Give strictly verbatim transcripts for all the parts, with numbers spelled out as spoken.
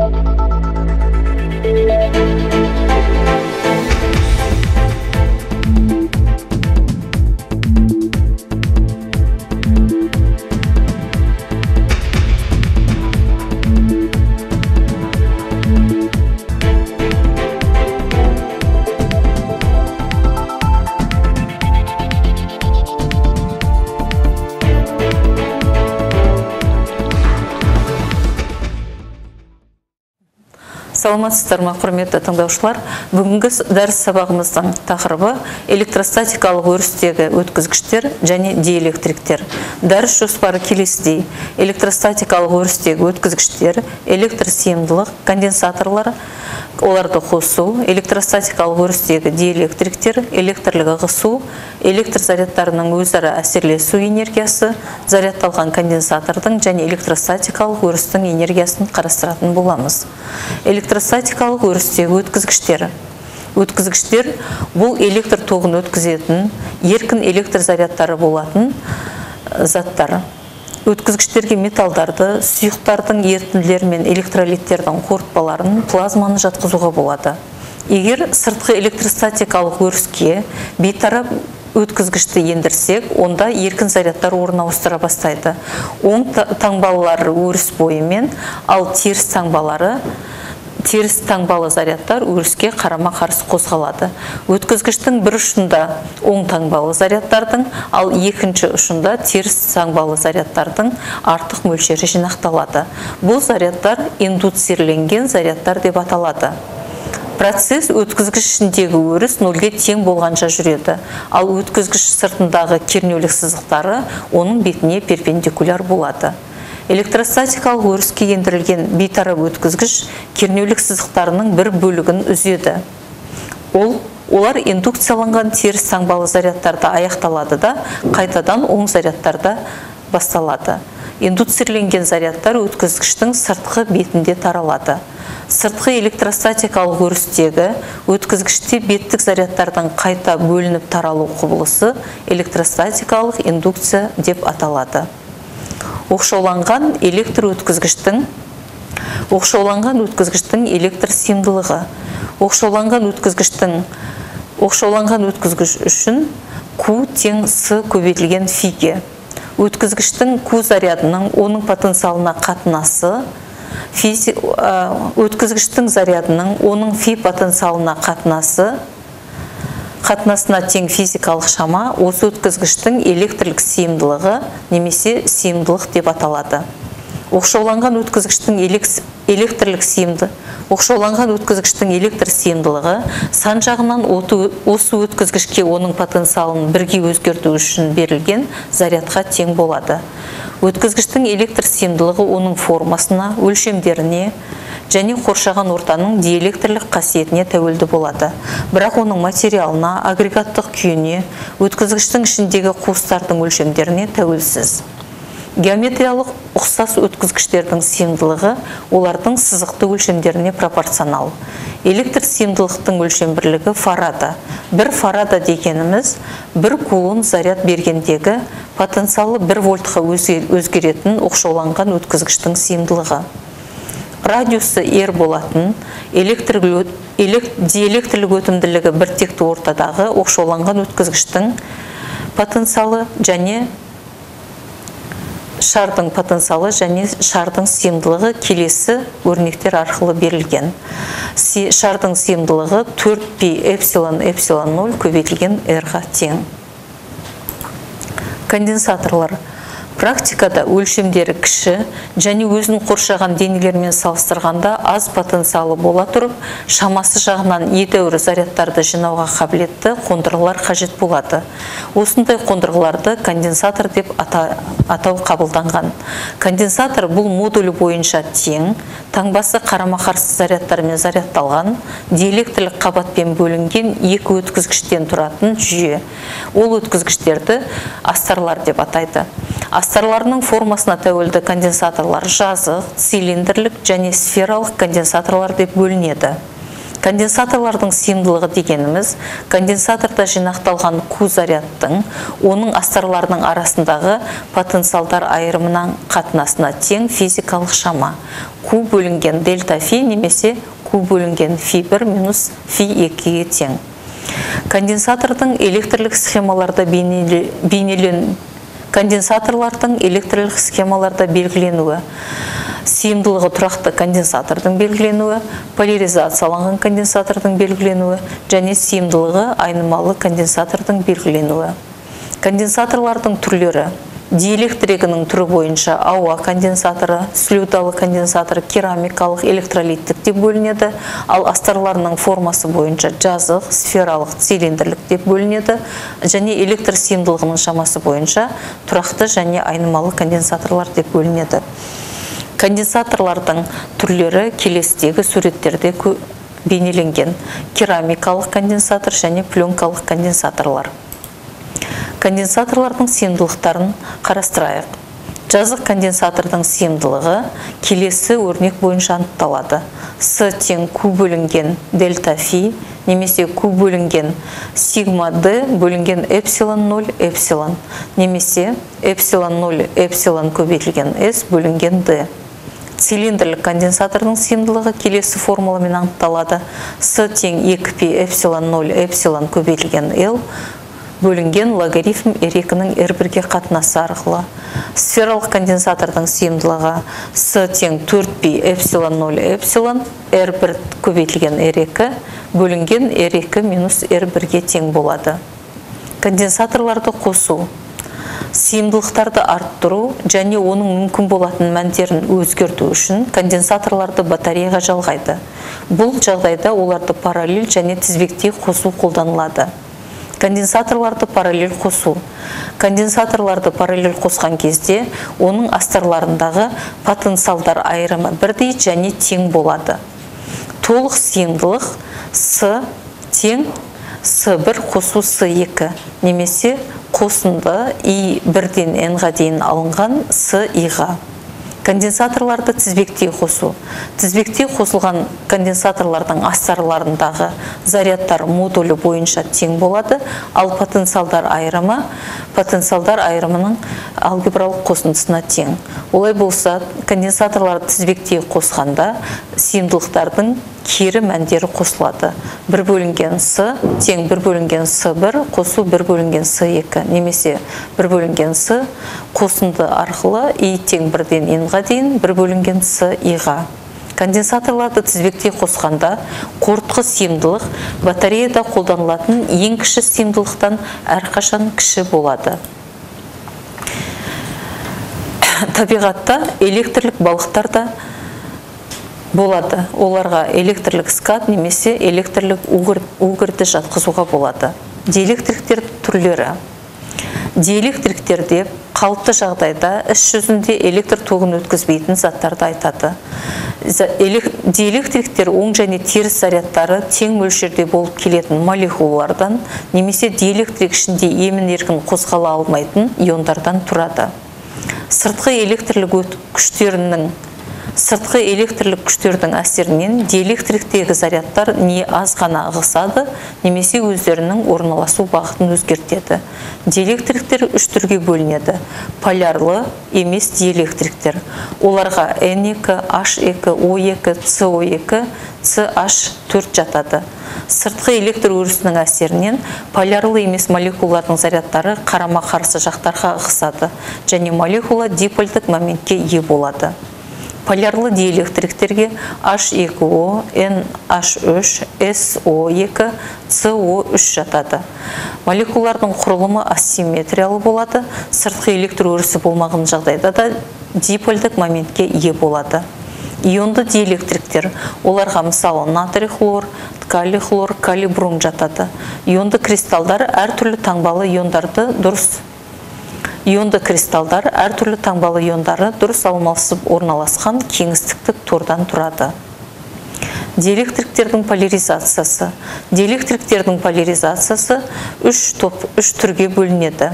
Саламатсыздар ма, құрметті тыңдаушылар. Бүгінгі дәріс сабағымыздың тақырыбы электростатикалық өрістегі өткізгіштер және диэлектриктер. Дәріс жоспары келесідей: электростатикалық өрістегі өткізгіштер, электр сыйымдылық, конденсаторлар, оларды қосу, электростатикалық өрістегі диэлектриктер, электрлік ығысу, электр зарядтарының өзара әсерлесу энергиясы, зарядталған конденсатордың және электростатикалық өрістің энергиясын қарастыратын боламыз. Электростатикалық өрістегі өткізгіштер. Өткізгіштер бұл электр тоғын өткізетін, еркін электр зарядтары болатын заттар. Өткізгіштерге металдарды, сұйықтардың ерітінділер мен электролиттердің қорытпаларын, плазманы жатқызуға болады. Егер сыртқы электростатикалық өріске бейтарап өткізгішті ендірсек, онда еркін зарядтар орын ауыстыра бастайды. Оң таңбалары өріс бойымен, ал теріс таңбалары теріс таңбалы зарядтар өріске қарама-қарсы қозғалады. Өткізгіштің бір ұшында оң таңбалы зарядтардың, ал екінші ұшында теріс таңбалы зарядтардың артық мөлшері жинақталады. Бұл зарядтар индуцирленген зарядтар деп аталады. Процесс өткізгіш ішіндегі өріс нөлге тең болғанша жүреді, ал өткізгіш сыртындағы кернеулік сызықтары оның бетіне перпендикуляр болады. Электростатикалық өріске ендірілген бейтарап өткізгіш кернеулік сызықтарының бір бөлігін үзеді. Ол, олар индукцияланған теріс таңбалы зарядтарда аяқталады да, қайтадан оң зарядтарда басталады. Индуцирленген зарядтар өткізгіштің сыртқы бетінде таралады. Сыртқы электростатикалық өрістегі өткізгіште беттік зарядтардың қайта бөлініп таралу құбылысы электростатикалық индукция деп аталады. Оқшауланған электр өткізгіштің оқшауланған өткізгіштің электр сыйымдылығы. Оқшауланған өткізгіштің оқшауланған өткізгіш үшін Q тең С көбейтілген фиге. Өткізгіштің Q зарядының оның потенциалына қатынасы, өткізгіштің зарядының оның фи потенциалына қатынасы қатынасына тең физикалық шама осы өткізгіштің электрлік сыйымдылығы немесе сыйымдылық деп аталады. Оқшауланған өткізгіштің электрлік сыйымды оқшауланған өткізгіштің электр сыйымдылығы сан жағынан осы өткізгішке оның потенциалын бірге өзгерту үшін берілген зарядқа тең болады. Өткізгіштің электр сыйымдылығы оның формасына, өлшемдеріне және қоршаған ортаның диэлектрлік қасиетіне тәуелді болады. Бірақ оның материалына, агрегаттық күйіне, өткізгіштің ішіндегі қуыстардың өлшемдеріне тәуелсіз. Геометриялық ұқсас өткізгіштердің сыйымдылығы олардың сызықты өлшемдеріне пропорционал. Электр сыйымдылықтың өлшем бірлігі фарада. Бір фарада дегеніміз бір кулон заряд бергендегі потенциалы бір вольтқа өзгеретін оқшауланған өткізгіштің сыйымдылығы. Радиусы R болатын, диэлектрлік өтімділігі бір текті ортадағы оқшауланған өткізгіштің потенциалы және шардың потенциалы және шардың сыйымдылығы келесі өрнектер арқылы берілген. Шардың сыйымдылығы төрт пи эпсилон эпсилон нөл көбейтілген R-ға тең. Конденсаторлар. Практикада өлшемдері кіші және өзін қоршаған денелермен салыстырғанда аз потенциалы бола тұрып, шамасы жағынан едәуір зарядтарды жинауға қабілетті қондырғылар қажет болады. Осындай қондырғыларды конденсатор деп атау қабылданған. Конденсатор бұл модулі бойынша тең, таңбасы қарама-қарсы зарядтармен зарядталған, диэлектрлік қабатпен бөлінген екі өткізгіштен тұратын жүйе. Ол өткізгіштерді астарлар деп атайды. Астарларының формасына тәуелді конденсаторлар жазық, цилиндрлік және сфералық конденсаторлар деп бөлінеді. Конденсаторлардың сыйымдылығы дегеніміз конденсаторда жинақталған Q зарядтың оның астарларының арасындағы потенциалдар айырымынан қатынасына тең физикалық шама. Q бөлінген дельта фи немесе Q бөлінген фи бір минус фи екіге тең. Конденсатордың электрлік схемаларда бейнелен конденсаторлардың электрлік схемаларда белгіленуі, сыйымдылығы тұрақты конденсатордың белгіленуі, поляризацияланған конденсатордың белгіленуі және сыйымдылығы айнымалы конденсатордың белгіленуі. Конденсаторлардың түрлері: диэлектригінің түрі бойынша ауа конденсаторы, слюдалы конденсатор, керамикалық, электролиттік деп бөлінеді, ал астарларының формасы бойынша жазық, сфералық, цилиндрлік деп бөлінеді, және электр сыйымдылығының шамасы бойынша тұрақты және айнымалы конденсаторлар деп бөлінеді. Конденсаторлардың түрлері келесідегі суреттерде бейнеленген: керамикалық конденсатор және пленкалық конденсаторлар. Конденсаторлардың сыйымдылықтарын қарастырайық. Жазық конденсатордың сыйымдылығы келесі өрнек бойынша анықталады. С тең Q бөлінген дельта фи немесе Q бөлінген сигма D бөлінген эпсилон ноль эпсилон немесе эпсилон ноль эпсилон көбейтілген S бөлінген D. Цилиндрлік конденсатордың сыйымдылығы келесі формуламен анықталады. С тең екі пи эпсилон ноль эпсилон көбейтілген L бөлінген логарифм R екінің R бірге қатынасы арқылы. Сфералық конденсатордың сыйымдылығы С тең төрт пи эпсилон ноль эпсилон R бір көбейтілген R екі бөлінген R екі минус R бірге тең болады. Конденсаторларды қосу, сыйымдылықтарды арттыру және оның мүмкін болатын мәндерін өзгерту үшін конденсаторларды батареяға жалғайды. Бұл жағдайда оларды параллель және тізбектей қосу қолданылады. Конденсаторларды параллель қосу. Конденсаторларды параллель қосқан кезде оның астарларындағы потенциалдар айырымы бірдей және тең болады. Толық сыйымдылық С тең С бір қосу С екі немесе қосынды И бірден N-ға дейін алынған С И-ға. Конденсаторларды тізбектей қосу. Тізбектей қосылған конденсаторлардың астарларындағы зарядтар модулі бойынша тең болады, ал потенциалдар айырымы потенциалдар айырымының алгебралық қосындысына тең. Олай болса, конденсаторларды тізбектей қосқанда сыйымдылықтардың кері мәндері қосылады. бір бөлінген С тең бір бөлінген С бір қосу бір бөлінген С екі немесе бір бөлінген С қосынды арқылы И тең бірден N-ға дейін бір бөлінген С И-ға. Конденсаторларды тізбектей қосқанда қорытқы сыйымдылық батареяда қолданылатын ең кіші сыйымдылықтан әрқашан кіші болады. Табиғатта электрлік балықтар да болады. Оларға электрлік скат немесе электрлік угірді жатқызуға болады. Диэлектриктер түрлері. Диэлектрліктерде қалыпты жағдайда іс жүзінде электр тогын өткізбейтін заттарды айтады. Диэлектриктер оң және теріс зарядтары тең мөлшерде болып келетін молекулалардан немесе диэлектрик ішінде емін-еркін қозғала алмайтын иондардан тұрады. Сыртқы электрлік күштерінің Сыртқы электрлік күштердің әсерінен диэлектриктегі зарядтар не аз ғана ығысады, немесе өздерінің орналасу бағытын өзгертеді. Диэлектриктер үш түрге бөлінеді. Полярлы емес диэлектриктер. Оларға N екі, H екі, O екі, C O екі, C H төрт жатады. Сыртқы электр өрісінің әсерінен полярлы емес молекулалардың зарядтары қарама-қарсы жақтарға ығысады, және молекула дипольдік моментке ие болады. Полярлы диэлектриктерге H екі O, N H үш, S O екі, C O үш жатады. Молекулалардың құрылымы асимметриялы болады, сыртқы электр өрісі болмаған жағдайда да дипольдік моментке ие болады. Ионды диэлектриктер, оларға мысалы натрий хлор, калий хлор, калий бром жатады. Ионды кристалдар әртүрлі таңбалы иондарды дұрыс Ионды кристалдар әртүрлі таңбалы иондары дұрыс алмасып орналасқан кеңістіктік тордан тұрады. Диэлектриктердің поляризациясы. Диэлектриктердің поляризациясы үш топ, үш түрге бөлінеді.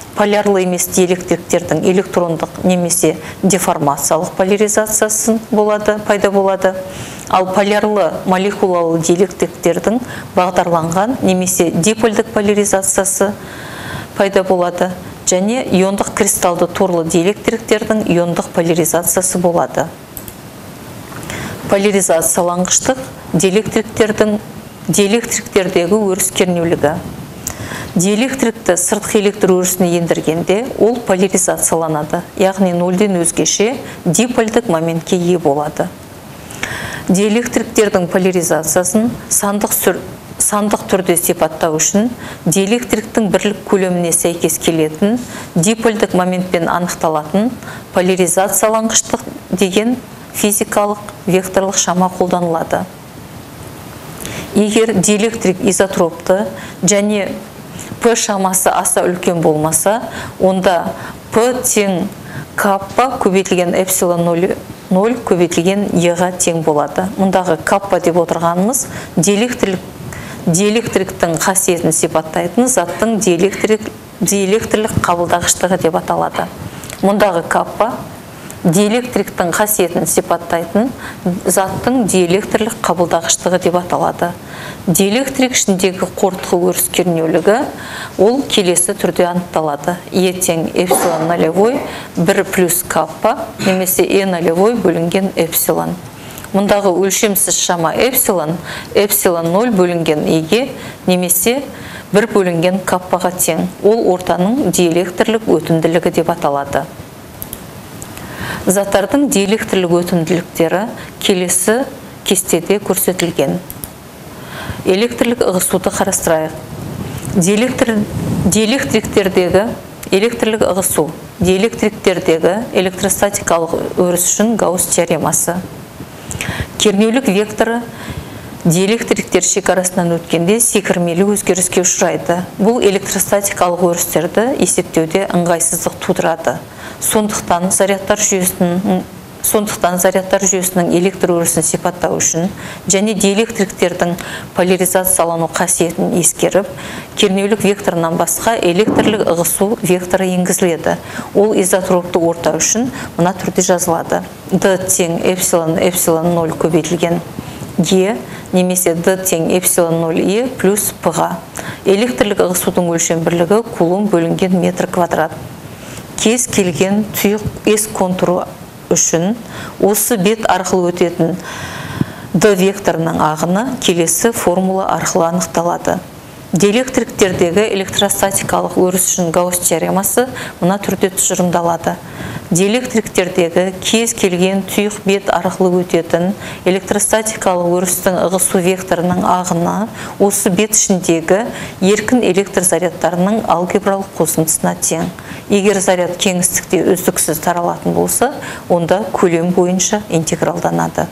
полярлы емес диэлектриктердің электрондық немесе деформациялық поляризациясы болады, пайда болады. Ал полярлы молекулалы диэлектриктердің бағдарланған немесе дипольдік поляризациясы пайда болады. Және иондық кристалды торлы диэлектриктердің иондық поляризациясы болады. Поляризацияланғыштық диэлектриктердің диэлектриктердегі өріс кернеулігі. Диэлектрикті сыртқы электр өрісіне ендіргенде ол поляризацияланады, яғни нөлден өзгеше дипольдік моментке ие болады. Диэлектриктердің поляризациясын сандық сүр сандық түрде сипаттау үшін диэлектриктің бірлік көлеміне сәйкес келетін дипольдік моментпен анықталатын поляризацияланғыштық деген физикалық векторлық шама қолданылады. Егер диэлектрик изотропты және П шамасы аса үлкен болмаса, онда П тең каппа көбейтілген эпсилон нөл көбейтілген Е-ға тең болады. Мұндағы каппа деп отырғанымыз диэлектрик диэлектриктің қасиетін сипаттайтын заттың диэлектрик диэлектрлік қабылдағыштығы деп аталады. Мұндағы каппа диэлектриктің қасиетін сипаттайтын заттың диэлектрлік қабылдағыштығы деп аталады. Диэлектрик ішіндегі қортқы өріс кернеулігі ол келесі түрде анықталады. Е тең эпсилон нолевой бір плюс каппа немесе Е нолевой бөлінген эпсилон. Мұндағы өлшемсіз шама эпсилон, эпсилон нөл бөлінген Еге немесе бір бөлінген каппаға тең. Ол ортаның диэлектрлік өтімділігі деп аталады. Заттардың диэлектрлік өтімділіктері келесі кестеде көрсетілген. Электрлік ығысуды қарастырайық. Диэлектриктердегі электрлік ығысу, диэлектриктердегі электростатикалық өріс үшін Гаусс теоремасы. Кернеулік векторы диэлектриктер шекарасынан өткенде секірмелі өзгеріске ұшырайды. Бұл электростатикалық өрістерді есептеуде ыңғайсыздық тудырады. Сондықтан зарядтар жүйесінің Сондықтан зарядтар жүйесінің электр өрісін сипаттау үшін және диэлектриктердің поляризациялану қасиетін ескеріп, кернеулік векторынан басқа электрлік ығысу векторы енгізіледі. Ол изотропты орта үшін мына түрде жазылады. Д тең эпсилон эпсилон нөл көбейтілген Е немесе Д тең эпсилон нөл Е плюс П-ға. Электрлік ығысудың өлшем бірлігі кулон бөлінген метр квадрат. Кез келген тұйық S контуры үшін осы бет арқылы өтетін Д векторының ағыны келесі формула арқылы анықталады. Диэлектриктердегі электростатикалық өріс үшін Гаусс теоремасы мына түрде тұжырымдалады. Диэлектриктердегі кез келген тұйық бет арқылы өтетін электростатикалық өрістің ығысу векторының ағыны осы бет ішіндегі еркін электр зарядтарының алгебралық қосындысына тең. Егер заряд кеңістікте үздіксіз таралатын болса, онда көлем бойынша интегралданады.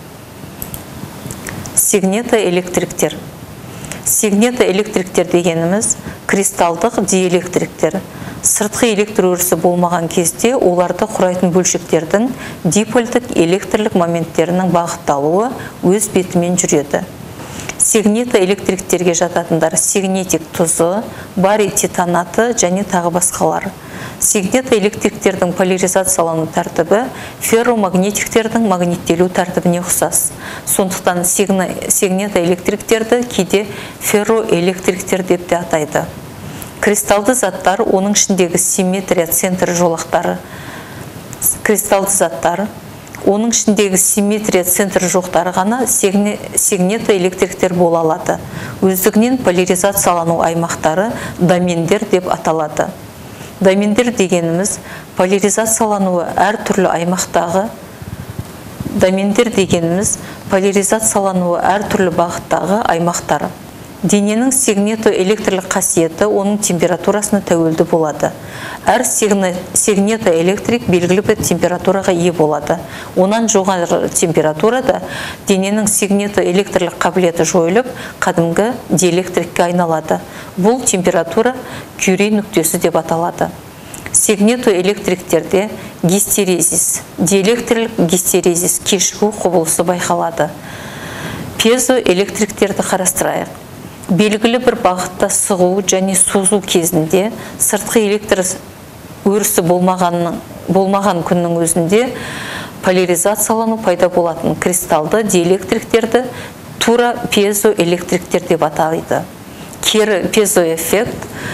Сигнетоэлектриктер. Сигнетоэлектриктер дегеніміз кристалдық диэлектриктер. Сыртқы электр өрісі болмаған кезде оларды құрайтын бөлшектердің дипольдік электрлік моменттерінің бағытталуы өз бетімен жүреді. Сигнетоэлектриктерге жататындар сигнетик тұзы, барий титанаты және тағы басқалар. Сигнетоэлектриктердің поляризациялану тәртібі ферромагнетиктердің магниттелу тәртібіне ұқсас. Сондықтан сигнетоэлектриктерді кейде ферроэлектриктер деп те атайды. Кристалды заттар, оның ішіндегі симметрия центр жолақтары. Кристалды заттар, оның ішіндегі симметрия центр жоқтары ғана сигнетоэлектриктер бола алады. Өздігінен поляризациялану аймақтары домендер деп аталады. Домендер дегеніміз поляризациялануы әр түрлі аймақтағы домендер дегеніміз поляризациялануы әр түрлі бағыттағы аймақтары. Дененің сигнетоэлектрлік қасиеті оның температурасына тәуелді болады. Әр сигнетоэлектрик белгілі бір температураға ие болады. Онан жоғары температурада дененің сигнетоэлектрлік қабілеті жойылып, қадімгі диэлектрикке айналады. Бұл температура Кюри нүктесі деп аталады. Сигнетоэлектриктерде гистерезис, диэлектрлік гистерезис кешігу құбылысы байқалады. Пьезоэлектриктерді қарастырайық. Белгілі бір бағытта сығу және созу кезінде сыртқы электр өрісі болмағанның болмаған күннің өзінде поляризациялану пайда болатын кристалды диэлектриктерді тура пьезоэлектриктер деп атайды. Кері пьезоэффект,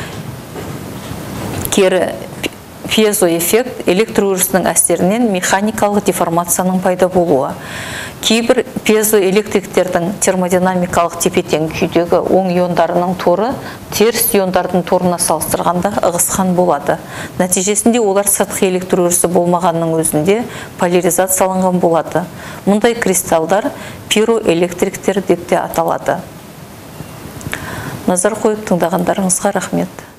кері пьезоэффект электр өрісінің әсерінен механикалық деформацияның пайда болуы. Кейбір пьезоэлектриктердің термодинамикалық тепе-тең күйдегі оң иондарының торы теріс иондардың торына салыстырғанда ығысқан болады. Нәтижесінде олар сыртқы электр өрісі болмағанның өзінде поляризацияланған болады. Мұндай кристалдар пироэлектриктер деп те аталады. Назар қойып тыңдағандарыңызға рахмет.